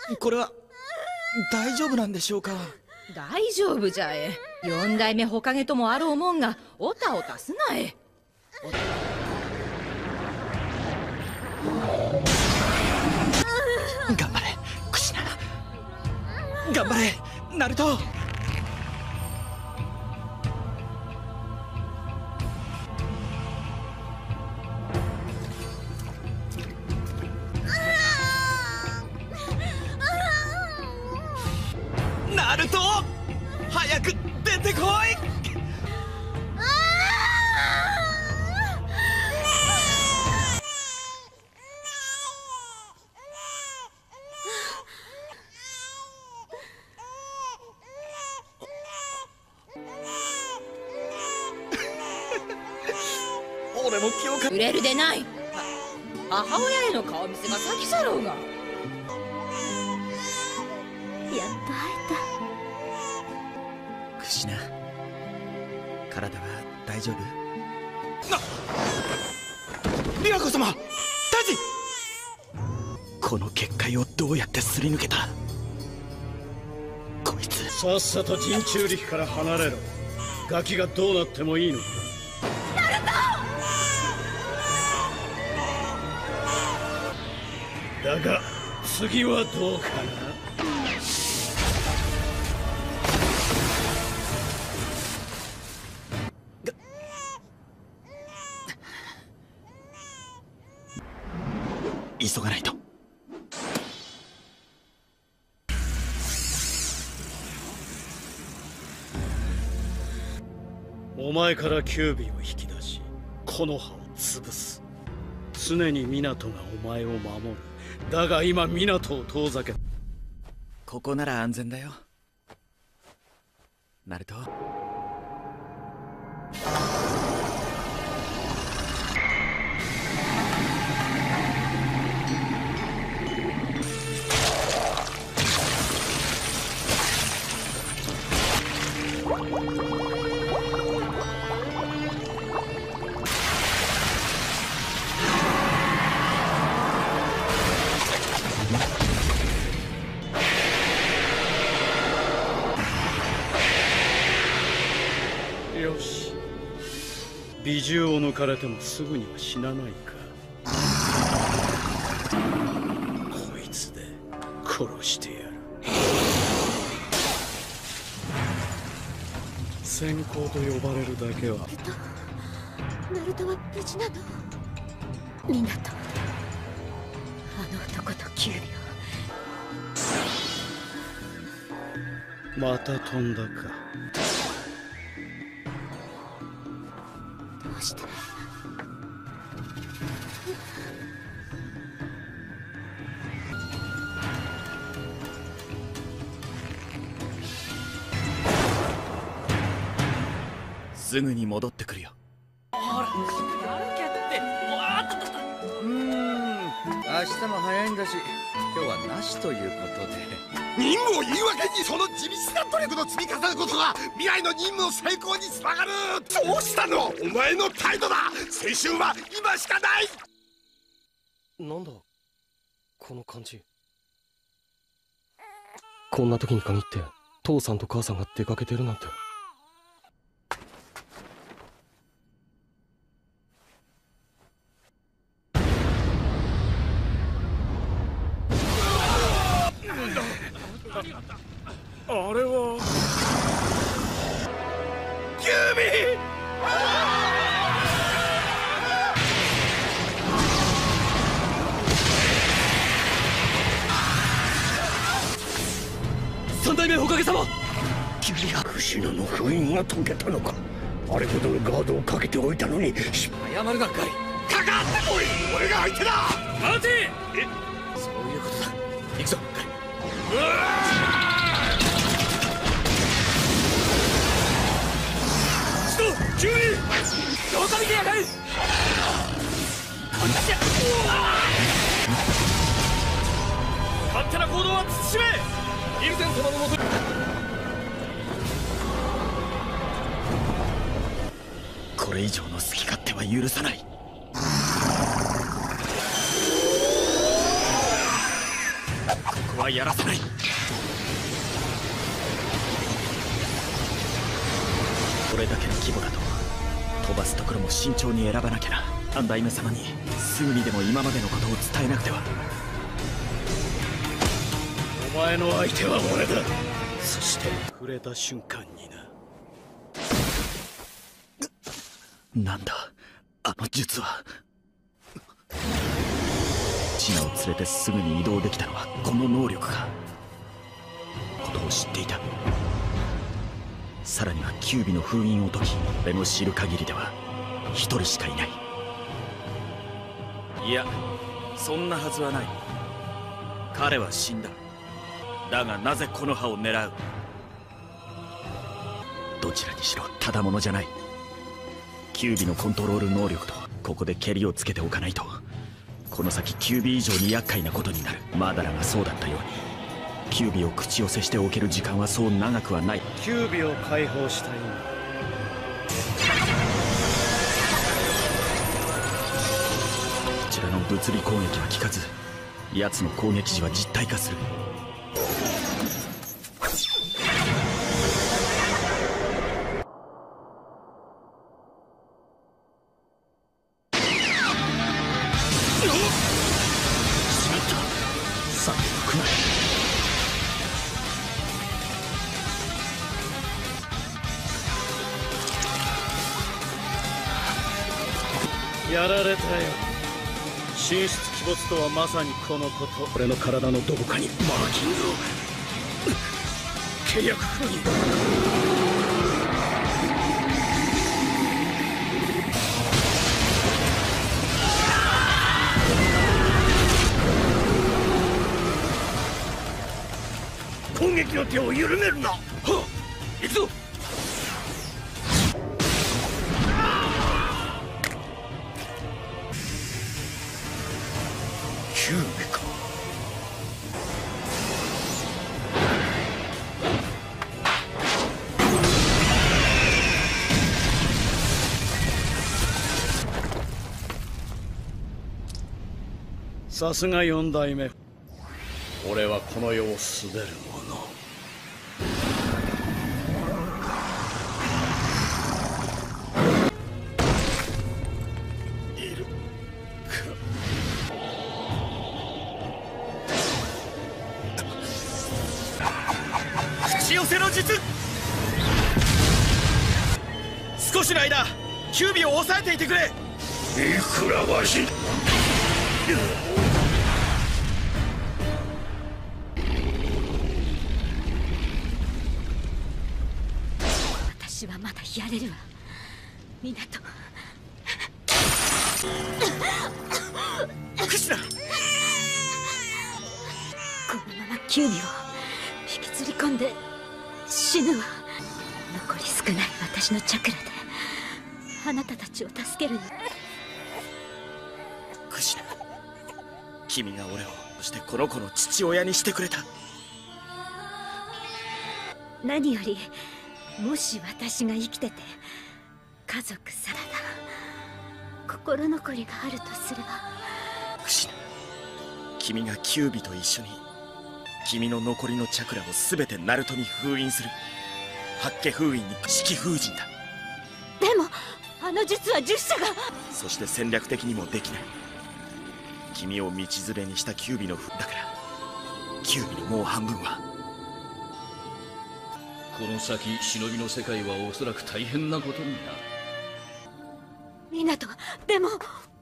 これは大丈夫なんでしょうか。 大丈夫じゃえ。四代目ほかげともあろうもんがおたおたすなえ。 頑張れクシナ、頑張れナルト。ナルト早く出てこい。俺も記憶売れるでない。母親への顔見せが先じゃろうが。やっと会えた。クシナ、体は大丈夫？リラコ様、タジ！この結界をどうやってすり抜けた？こいつ。 さっさと人中力から離れろ。ガキがどうなってもいいのか。だが次はどうかな。 急がないと。 お前からキュービーを引き出し木の葉を潰す。常に湊がお前を守る。だが今湊を遠ざけ。 ここなら安全だよナルト。 よし、美獣を抜かれてもすぐには死なないか。こいつで殺してやる。先行と呼ばれるだけは。 ナルトは無事なの？湊、あの男とキュービを。また飛んだか。 どうして？ すぐに戻ってくるよ。 ほら、やるけって。わーっとっと。 明日も早いんだし、今日はなしということで。 任務を言い訳にその地道な努力の積み重ねることが未来の任務の成功につながる。どうしたの？お前の態度だ。青春は今しかない。 なんだこの感じ。こんな時に限って父さんと母さんが出かけてるなんて。 あれはキュービー。三代目おかげさま。 君がクシナの封印が解けたのか。あれほどのガードをかけておいたのに。 謝るなかい。 かかってこい。俺が相手だ。 待て。 そういうことだ。行くぞカイ。 キュービー、 どこ見てやがる。こっちや。 勝手な行動は慎め。イルゼン様のもとに。 これ以上の好き勝手は許さない。ここははやらせない。これだけの規模だと飛ばすところも慎重に選ばなきゃな。三代目様にすぐにでも今までのことを伝えなくては。 お前の相手は俺だ。そして触れた瞬間にな。 なんだあの術は。チナを連れてすぐに移動できたのはこの能力か。ことを知っていた。さらにはキュービの封印を解き、俺の知る限りでは一人しかいない。いや、そんなはずはない。彼は死んだ。だがなぜこの葉を狙う。どちらにしろただものじゃない。キュービのコントロール能力とここでケリをつけておかないとこの先キュービ以上に厄介なことになる。マダラがそうだったようにキュービを口寄せしておける時間はそう長くはない。 キュービを解放したい。こちらの物理攻撃は効かず、奴の攻撃時は実体化する。やられたよ。神出鬼没とはまさにこのこと。俺の体のどこかにマーキングを。契約封印。攻撃の手を緩めるな。はっ、行くぞ。キュービか。さすが4代目。俺はこの世を滑る者。いるか。口寄せの術。少しの間キュービを抑えていてくれ。いくらわし私はまだやれるわ。港クシナ。 このままキュービを引きずり込んで死ぬわ。残り少ない私のチャクラであなたたちを助けるの。 クシナ、君が俺をそしてこの子の父親にしてくれた。 何よりもし私が生きてて家族さらだ心残りがあるとすれば。 クシナ、君がキュービと一緒に君の残りのチャクラを全てナルトに封印する。八卦封印に式封神だ。 でもあの術は10社が。 そして戦略的にもできない。君を道連れにしたキュービのだからキュービのもう半分は。 この先忍びの世界はおそらく大変なことになる。 港でも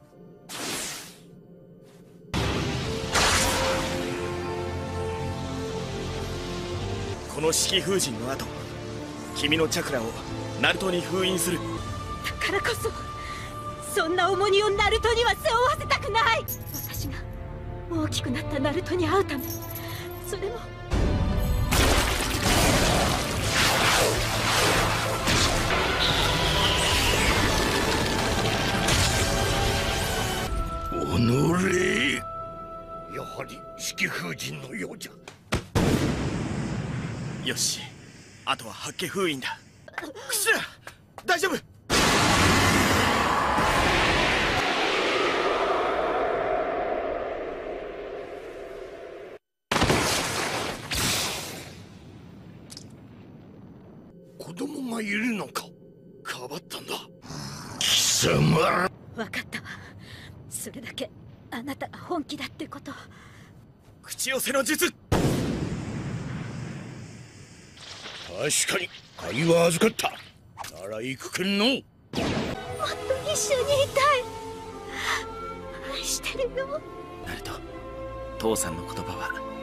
この式封神の後君のチャクラをナルトに封印する。 だからこそそんな重荷をナルトには背負わせたくない。私が大きくなったナルトに会うため、それもおのれ。やはり式封神のようじゃ。 よし、あとは八卦封印だ。クシラ、大丈夫。 子供がいるのか。かばったんだ。貴様。 分かったわ。それだけあなたが本気だってこと。 口寄せの術。 確かに会話預かった。なら行くけんの。 もっと一緒にいたい。愛してるよ。 ナルト、父さんの言葉は